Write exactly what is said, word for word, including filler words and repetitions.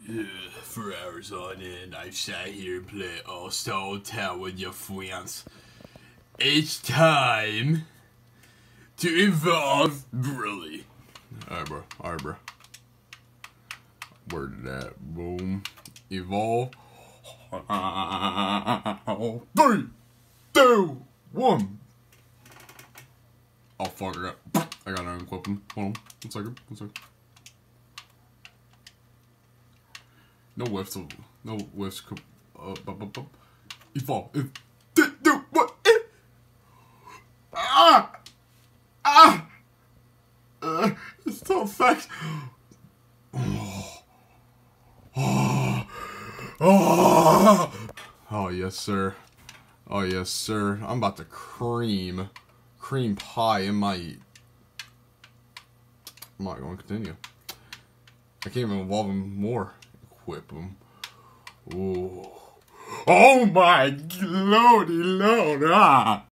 Ugh, for hours on end, I've sat here and played All-Star Hotel with your friends. It's time to evolve BORUL. Alright, bro. Alright, bro. Where did that? Boom. Evolve. Three, two, one. Oh, fuck. I got, I gotta unequip him. Hold on. One second. One second. No whiffs. No whiffs. Uh, bup, bup, bup. Evolve. If, do, do, what? If, ah! Ah! Uh, it's so fast. Oh. Oh. Oh. Oh, yes, sir. Oh, yes, sir. I'm about to cream. Cream pie in my... I'm not going to continue. I can't even evolve him more. Equip him. Ooh. Oh my lordy lord. Ah.